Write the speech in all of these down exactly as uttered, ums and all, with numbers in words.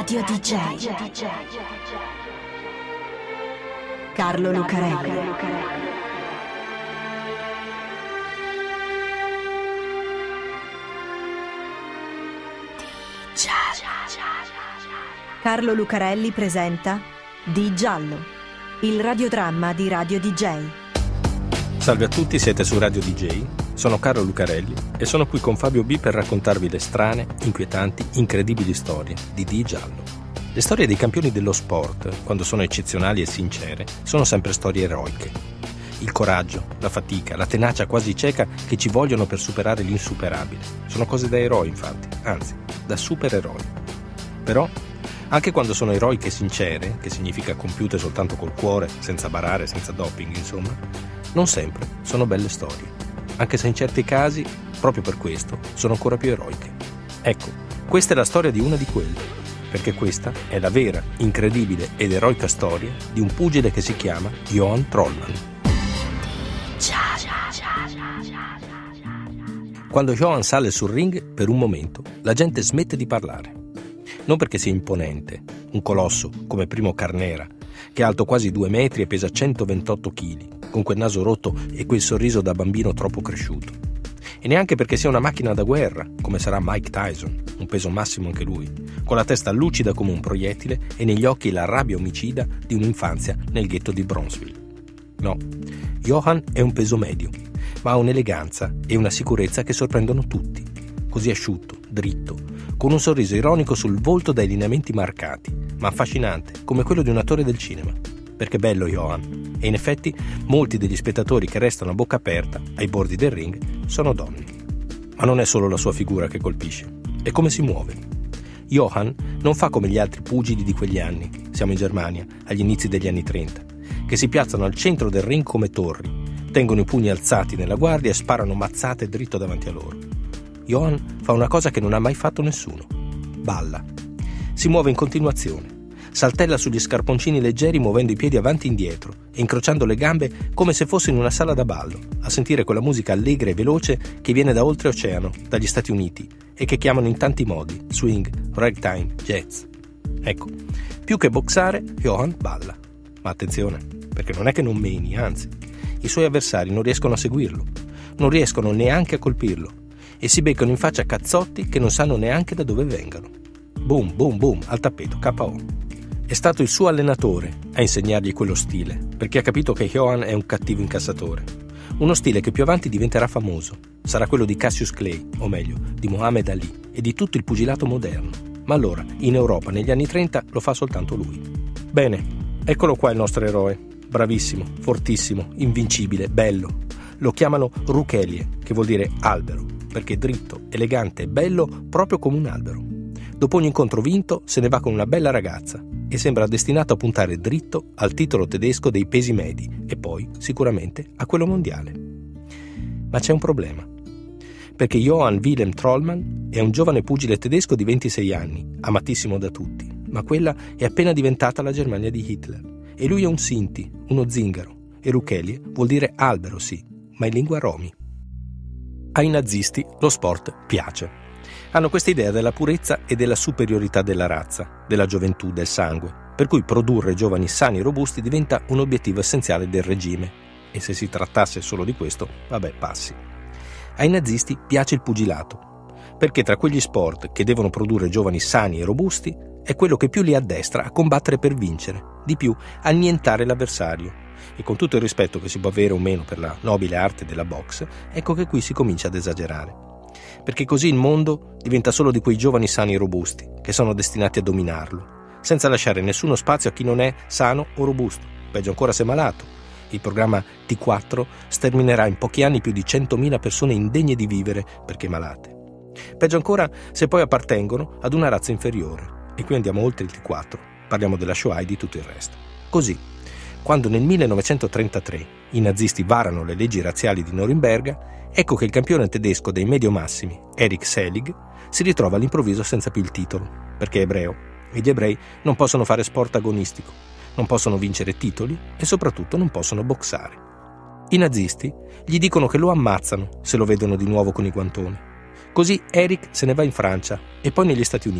Radio D J Carlo Lucarelli. Carlo Lucarelli presenta Di Giallo, il radiodramma di Radio D J. Salve a tutti, siete su Radio D J, sono Carlo Lucarelli e sono qui con Fabio B per raccontarvi le strane, inquietanti, incredibili storie di Di Giallo. Le storie dei campioni dello sport, quando sono eccezionali e sincere, sono sempre storie eroiche. Il coraggio, la fatica, la tenacia quasi cieca che ci vogliono per superare l'insuperabile. Sono cose da eroi, infatti, anzi, da supereroi. Però, anche quando sono eroiche e sincere, che significa compiute soltanto col cuore, senza barare, senza doping, insomma, non sempre sono belle storie. Anche se in certi casi, proprio per questo, sono ancora più eroiche. Ecco, questa è la storia di una di quelle, perché questa è la vera, incredibile ed eroica storia di un pugile che si chiama Johan Trollman. Quando Johan sale sul ring, per un momento, la gente smette di parlare. Non perché sia imponente, un colosso come Primo Carnera, che è alto quasi due metri e pesa centoventotto chili, con quel naso rotto e quel sorriso da bambino troppo cresciuto. E neanche perché sia una macchina da guerra, come sarà Mike Tyson, un peso massimo anche lui, con la testa lucida come un proiettile e negli occhi la rabbia omicida di un'infanzia nel ghetto di Bronzeville. No, Johan è un peso medio, ma ha un'eleganza e una sicurezza che sorprendono tutti. Così asciutto, dritto, con un sorriso ironico sul volto dai lineamenti marcati, ma affascinante, come quello di un attore del cinema. Perché è bello Johan, e in effetti molti degli spettatori che restano a bocca aperta ai bordi del ring sono donne. Ma non è solo la sua figura che colpisce, è come si muove. Johan non fa come gli altri pugili di quegli anni, siamo in Germania, agli inizi degli anni trenta, che si piazzano al centro del ring come torri, tengono i pugni alzati nella guardia e sparano mazzate dritto davanti a loro. Johan fa una cosa che non ha mai fatto nessuno. Balla. Si muove in continuazione. Saltella sugli scarponcini leggeri muovendo i piedi avanti e indietro e incrociando le gambe come se fosse in una sala da ballo, a sentire quella musica allegra e veloce che viene da oltreoceano, dagli Stati Uniti, e che chiamano in tanti modi, swing, ragtime, jazz. Ecco, più che boxare, Johan balla. Ma attenzione, perché non è che non meni, anzi, i suoi avversari non riescono a seguirlo, non riescono neanche a colpirlo, e si beccano in faccia cazzotti che non sanno neanche da dove vengano. Boom, boom, boom, al tappeto, K O. È stato il suo allenatore a insegnargli quello stile, perché ha capito che Johan è un cattivo incassatore. Uno stile che più avanti diventerà famoso. Sarà quello di Cassius Clay, o meglio, di Muhammad Ali e di tutto il pugilato moderno. Ma allora, in Europa, negli anni trenta, lo fa soltanto lui. Bene, eccolo qua il nostro eroe. Bravissimo, fortissimo, invincibile, bello. Lo chiamano Rukelie, che vuol dire albero, perché è dritto, elegante e bello proprio come un albero. Dopo ogni incontro vinto se ne va con una bella ragazza e sembra destinato a puntare dritto al titolo tedesco dei pesi medi e poi sicuramente a quello mondiale. Ma c'è un problema, perché Johan Wilhelm Trollman è un giovane pugile tedesco di ventisei anni, amatissimo da tutti, ma quella è appena diventata la Germania di Hitler e lui è un Sinti, uno zingaro, e Rukelie vuol dire albero sì, ma in lingua romi. Ai nazisti lo sport piace. Hanno questa idea della purezza e della superiorità della razza, della gioventù, del sangue, per cui produrre giovani sani e robusti diventa un obiettivo essenziale del regime. E se si trattasse solo di questo, vabbè, passi. Ai nazisti piace il pugilato, perché tra quegli sport che devono produrre giovani sani e robusti è quello che più li addestra a combattere per vincere, di più annientare l'avversario. E con tutto il rispetto che si può avere o meno per la nobile arte della box, ecco che qui si comincia ad esagerare. Perché così il mondo diventa solo di quei giovani sani e robusti, che sono destinati a dominarlo, senza lasciare nessuno spazio a chi non è sano o robusto, peggio ancora se malato. Il programma T quattro sterminerà in pochi anni più di centomila persone indegne di vivere perché malate. Peggio ancora se poi appartengono ad una razza inferiore. E qui andiamo oltre il T quattro, parliamo della Shoah e di tutto il resto. Così, quando nel millenovecentotrentatré i nazisti varano le leggi razziali di Norimberga, ecco che il campione tedesco dei medio-massimi, Erich Selig, si ritrova all'improvviso senza più il titolo, perché è ebreo, e gli ebrei non possono fare sport agonistico, non possono vincere titoli e soprattutto non possono boxare. I nazisti gli dicono che lo ammazzano se lo vedono di nuovo con i guantoni. Così Erich se ne va in Francia e poi negli Stati Uniti,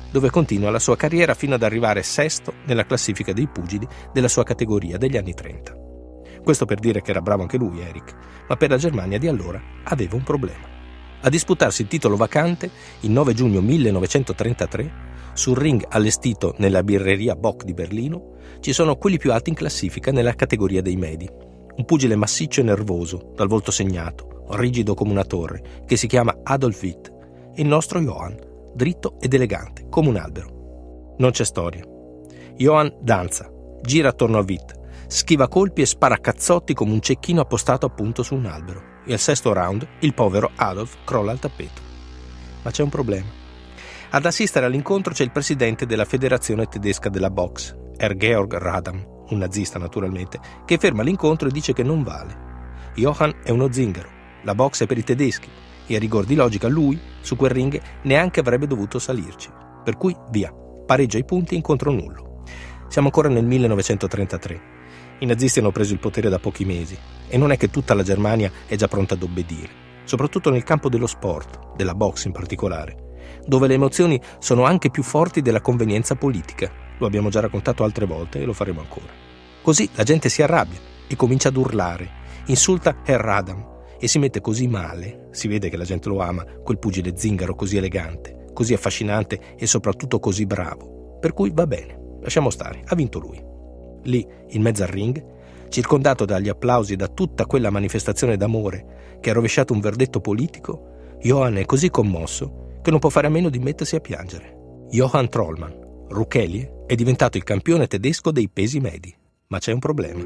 dove continua la sua carriera fino ad arrivare sesto nella classifica dei pugili della sua categoria degli anni trenta. Questo per dire che era bravo anche lui, Eric, ma per la Germania di allora aveva un problema. A disputarsi il titolo vacante, il nove giugno millenovecentotrentatré, sul ring allestito nella birreria Bock di Berlino, ci sono quelli più alti in classifica nella categoria dei medi. Un pugile massiccio e nervoso, dal volto segnato, rigido come una torre, che si chiama Adolf Witt, e il nostro Johann, dritto ed elegante, come un albero. Non c'è storia. Johann danza, gira attorno a Witt, schiva colpi e spara cazzotti come un cecchino appostato appunto su un albero. E al sesto round il povero Adolf crolla al tappeto. Ma c'è un problema. Ad assistere all'incontro c'è il presidente della federazione tedesca della box, Herr Georg Radam, un nazista naturalmente, che ferma l'incontro e dice che non vale. Johann è uno zingaro, la box è per i tedeschi, e a rigor di logica lui, su quel ring, neanche avrebbe dovuto salirci. Per cui via, pareggia i punti, incontro nullo. Siamo ancora nel millenovecentotrentatré. I nazisti hanno preso il potere da pochi mesi e non è che tutta la Germania è già pronta ad obbedire, soprattutto nel campo dello sport, della box in particolare, dove le emozioni sono anche più forti della convenienza politica. Lo abbiamo già raccontato altre volte e lo faremo ancora. Così la gente si arrabbia e comincia ad urlare, insulta Herr Radam e si mette così male, si vede che la gente lo ama, quel pugile zingaro così elegante, così affascinante e soprattutto così bravo. Per cui va bene, lasciamo stare, ha vinto lui. Lì, in mezzo al ring, circondato dagli applausi e da tutta quella manifestazione d'amore che ha rovesciato un verdetto politico, Johann è così commosso che non può fare a meno di mettersi a piangere. Johann Trollmann, Rukelie, è diventato il campione tedesco dei pesi medi. Ma c'è un problema.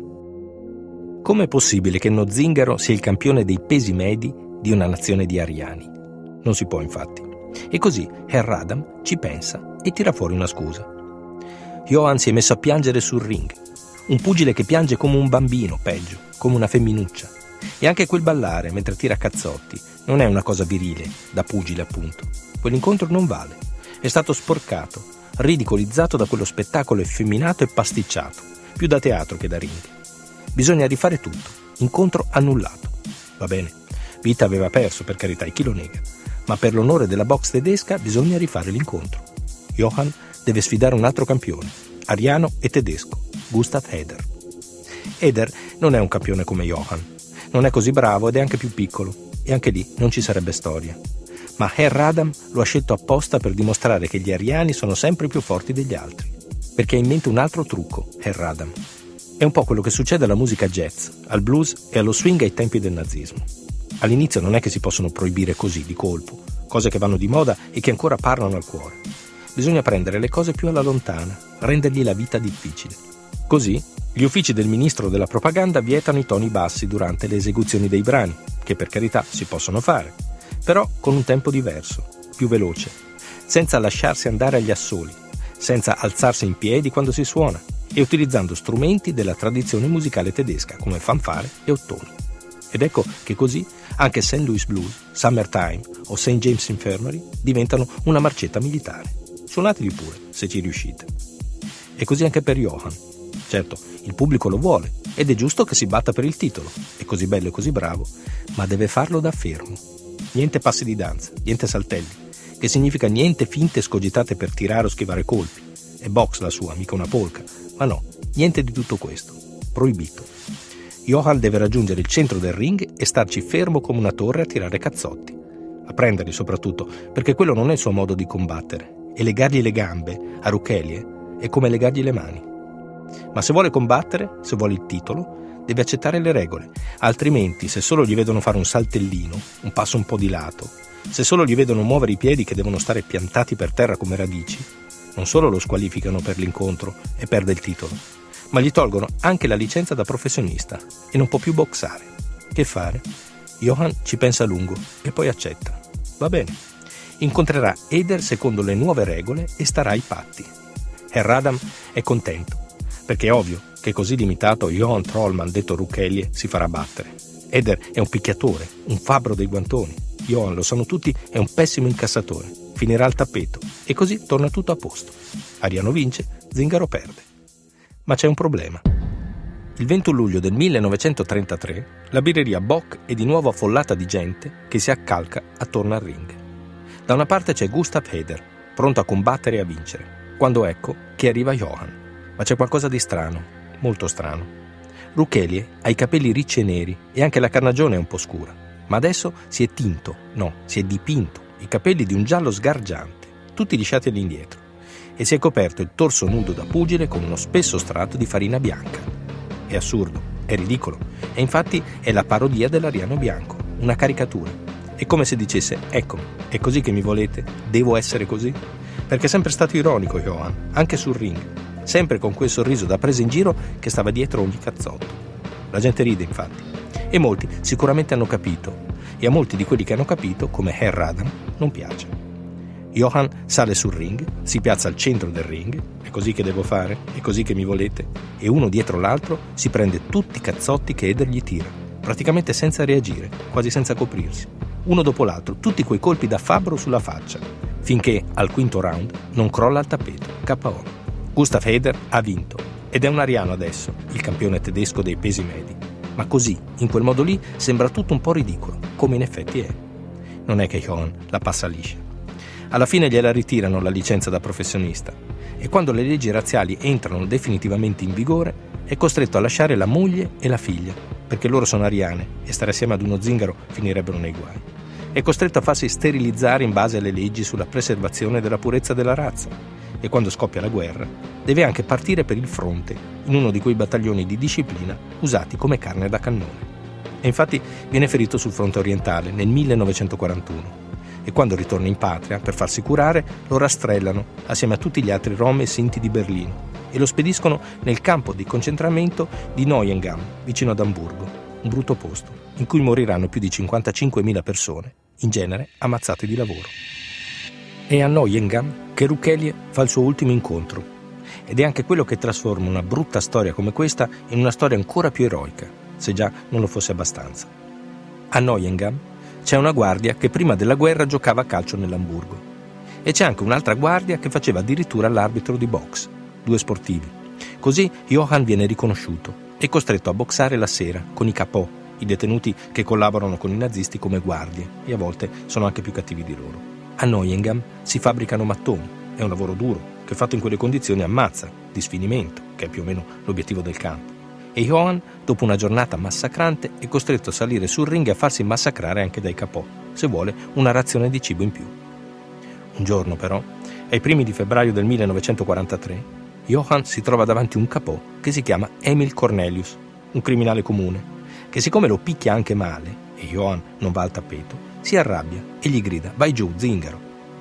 Com'è possibile che uno zingaro sia il campione dei pesi medi di una nazione di ariani? Non si può, infatti. E così Herr Radam ci pensa e tira fuori una scusa. Johann si è messo a piangere sul ring. Un pugile che piange come un bambino, peggio, come una femminuccia. E anche quel ballare mentre tira cazzotti non è una cosa virile, da pugile appunto. Quell'incontro non vale. È stato sporcato, ridicolizzato da quello spettacolo effeminato e pasticciato, più da teatro che da ring. Bisogna rifare tutto. Incontro annullato. Va bene, Witt aveva perso, per carità, e chi lo nega. Ma per l'onore della box tedesca bisogna rifare l'incontro. Johann deve sfidare un altro campione, ariano e tedesco, Gustav Eder. Eder non è un campione come Johann, non è così bravo ed è anche più piccolo, e anche lì non ci sarebbe storia. Ma Herr Radam lo ha scelto apposta per dimostrare che gli ariani sono sempre più forti degli altri, perché ha in mente un altro trucco, Herr Radam. È un po' quello che succede alla musica jazz, al blues e allo swing ai tempi del nazismo. All'inizio non è che si possono proibire così, di colpo, cose che vanno di moda e che ancora parlano al cuore. Bisogna prendere le cose più alla lontana, rendergli la vita difficile. Così, gli uffici del ministro della propaganda vietano i toni bassi durante le esecuzioni dei brani, che per carità si possono fare, però con un tempo diverso, più veloce, senza lasciarsi andare agli assoli, senza alzarsi in piedi quando si suona e utilizzando strumenti della tradizione musicale tedesca come fanfare e ottoni. Ed ecco che così anche Saint Louis Blues, Summertime o Saint James Infirmary diventano una marcetta militare. Suonateli pure, se ci riuscite. E così anche per Johann. Certo, il pubblico lo vuole ed è giusto che si batta per il titolo. È così bello e così bravo, ma deve farlo da fermo. Niente passi di danza, niente saltelli, che significa niente finte escogitate per tirare o schivare colpi. È box la sua, mica una polka. Ma no, niente di tutto questo. Proibito. Johann deve raggiungere il centro del ring e starci fermo come una torre a tirare cazzotti. A prenderli soprattutto, perché quello non è il suo modo di combattere. E legargli le gambe, a Rukelie, è come legargli le mani. Ma se vuole combattere, se vuole il titolo, deve accettare le regole. Altrimenti, se solo gli vedono fare un saltellino, un passo un po' di lato, se solo gli vedono muovere i piedi che devono stare piantati per terra come radici, non solo lo squalificano per l'incontro e perde il titolo, ma gli tolgono anche la licenza da professionista e non può più boxare. Che fare? Johann ci pensa a lungo e poi accetta. Va bene. Incontrerà Eder secondo le nuove regole e starà ai patti. Herr Radam è contento, perché è ovvio che così limitato Johann Trollmann, detto Rukelie, si farà battere. Eder è un picchiatore, un fabbro dei guantoni. Johann, lo sanno tutti, è un pessimo incassatore. Finirà al tappeto e così torna tutto a posto. Ariano vince, zingaro perde. Ma c'è un problema. Il ventuno luglio del millenovecentotrentatré la birreria Bock è di nuovo affollata di gente che si accalca attorno al ring. Da una parte c'è Gustav Eder, pronto a combattere e a vincere, quando ecco che arriva Johan. Ma c'è qualcosa di strano, molto strano. Rukelie ha i capelli ricci e neri e anche la carnagione è un po' scura, ma adesso si è tinto, no, si è dipinto i capelli di un giallo sgargiante, tutti lisciati all'indietro, e si è coperto il torso nudo da pugile con uno spesso strato di farina bianca. È assurdo, è ridicolo, e infatti è la parodia dell'ariano bianco, una caricatura. È come se dicesse: eccomi, è così che mi volete? Devo essere così? Perché è sempre stato ironico Johan, anche sul ring, sempre con quel sorriso da presa in giro che stava dietro ogni cazzotto. La gente ride, infatti, e molti sicuramente hanno capito, e a molti di quelli che hanno capito, come Herr Radan, non piace. Johan sale sul ring, si piazza al centro del ring, è così che devo fare, è così che mi volete, e uno dietro l'altro si prende tutti i cazzotti che Eder gli tira, praticamente senza reagire, quasi senza coprirsi, uno dopo l'altro, tutti quei colpi da fabbro sulla faccia, finché al quinto round non crolla al tappeto, K O. Gustav Eder ha vinto, ed è un ariano adesso, il campione tedesco dei pesi medi, ma così, in quel modo lì, sembra tutto un po' ridicolo, come in effetti è. Non è che Johan la passa liscia. Alla fine gliela ritirano la licenza da professionista, e quando le leggi razziali entrano definitivamente in vigore è costretto a lasciare la moglie e la figlia, perché loro sono ariane e stare assieme ad uno zingaro finirebbero nei guai. È costretto a farsi sterilizzare in base alle leggi sulla preservazione della purezza della razza, e quando scoppia la guerra deve anche partire per il fronte in uno di quei battaglioni di disciplina usati come carne da cannone. E infatti viene ferito sul fronte orientale nel millenovecentoquarantuno, e quando ritorna in patria per farsi curare lo rastrellano assieme a tutti gli altri rom e sinti di Berlino e lo spediscono nel campo di concentramento di Neuengamme, vicino ad Amburgo, un brutto posto in cui moriranno più di cinquantacinquemila persone, in genere ammazzate di lavoro. È a Neuengamme che Rukelie fa il suo ultimo incontro, ed è anche quello che trasforma una brutta storia come questa in una storia ancora più eroica, se già non lo fosse abbastanza. A Neuengamme c'è una guardia che prima della guerra giocava a calcio nell'Amburgo, e c'è anche un'altra guardia che faceva addirittura l'arbitro di box, due sportivi. Così Johan viene riconosciuto e costretto a boxare la sera con i capò, i detenuti che collaborano con i nazisti come guardie e a volte sono anche più cattivi di loro. A Neuengamme si fabbricano mattoni, è un lavoro duro che fatto in quelle condizioni ammazza, di sfinimento, che è più o meno l'obiettivo del campo. E Johan, dopo una giornata massacrante, è costretto a salire sul ring e a farsi massacrare anche dai capò, se vuole una razione di cibo in più. Un giorno però, ai primi di febbraio del millenovecentoquarantatré, Johan si trova davanti un capò che si chiama Emil Cornelius, un criminale comune, che siccome lo picchia anche male, e Johan non va al tappeto, si arrabbia e gli grida: vai giù, zingaro.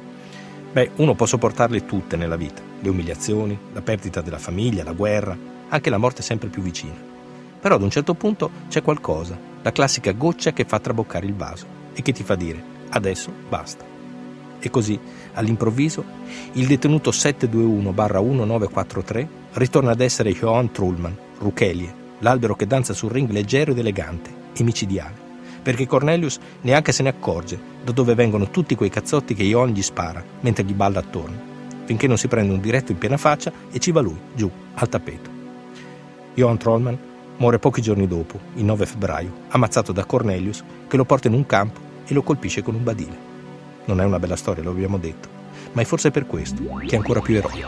Beh, uno può sopportarle tutte nella vita, le umiliazioni, la perdita della famiglia, la guerra, anche la morte sempre più vicina. Però ad un certo punto c'è qualcosa, la classica goccia che fa traboccare il vaso e che ti fa dire: adesso basta. E così, all'improvviso, il detenuto settecentoventiduo millenovecentoquarantatré ritorna ad essere Johan Trullmann, Rukelie, l'albero che danza sul ring leggero ed elegante e micidiale, perché Cornelius neanche se ne accorge da dove vengono tutti quei cazzotti che Johan gli spara mentre gli balla attorno, finché non si prende un diretto in piena faccia e ci va lui, giù, al tappeto. Johan Trullmann muore pochi giorni dopo, il nove febbraio, ammazzato da Cornelius che lo porta in un campo e lo colpisce con un badile. Non è una bella storia, lo abbiamo detto, ma è forse per questo che è ancora più eroica.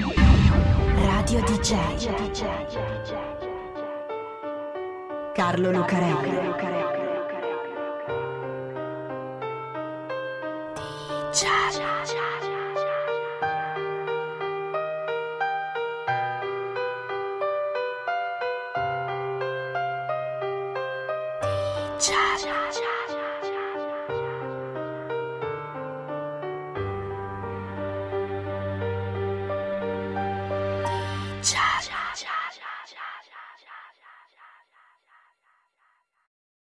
Radio D J Carlo Lucarelli. D J Cha cha cha.